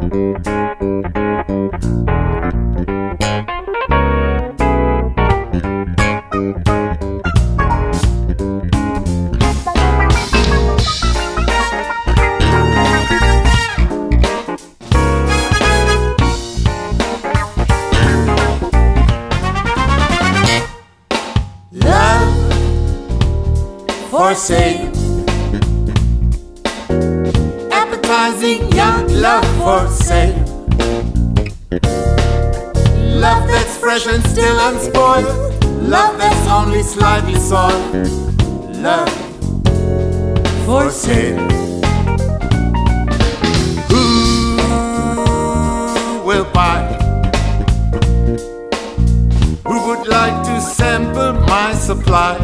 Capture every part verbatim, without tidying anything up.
For sale, appetizing young love for sale. Love that's fresh and still unspoiled, love that's only slightly soiled. Love for sale. Who will buy? Who would like to sample my supply?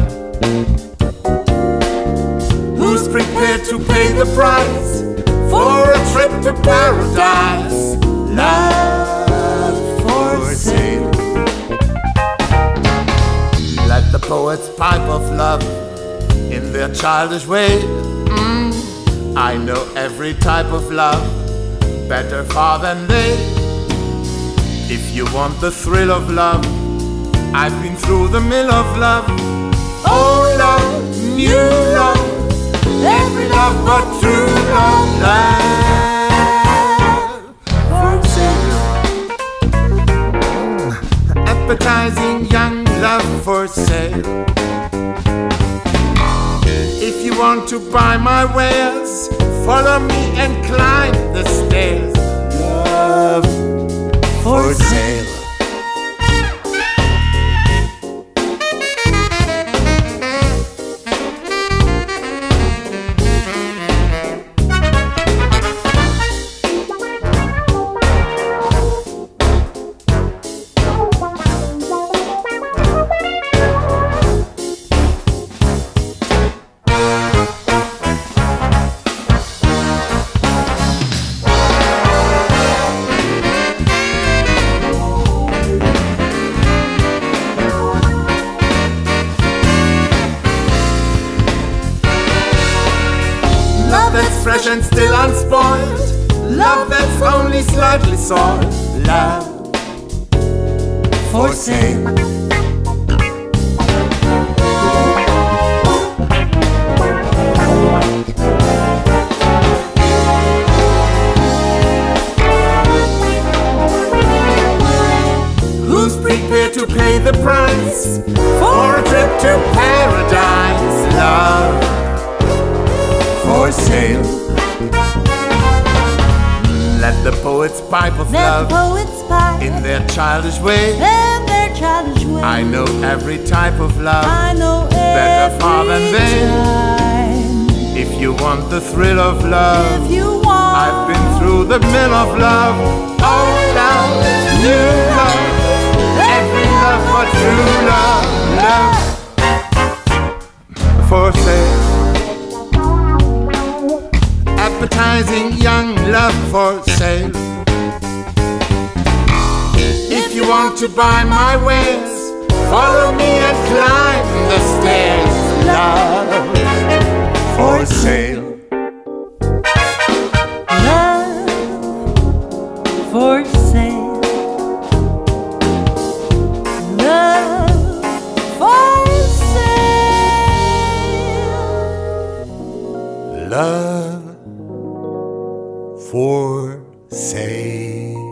Who's prepared to pay the price for a trip to paradise? Love for sale. Let the poets pipe of love in their childish way. mm, I know every type of love better far than they. If you want the thrill of love, I've been through the mill of love. Oh love, new love, every love but true love. Love for sale. Appetizing young love for sale. If you want to buy my wares, follow me and climb the stairs. Love for sale. Love that's fresh and still unspoiled, love that's only slightly soiled. Love for sale. Who's prepared to pay the price for a trip to paradise? Love for sale. Let the poets pipe of Let love the poets pipe in their childish way. in their childish way. I know every type of love I know better far than every they. time. If you want the thrill of love, If you want, I've been through the mill of love. Oh love, new love, every love but true love. Love for sale. Appetizing young love for sale. If you want to buy my wares, follow me and climb the stairs. Love for sale. love for sale. Love for sale. Love for sale.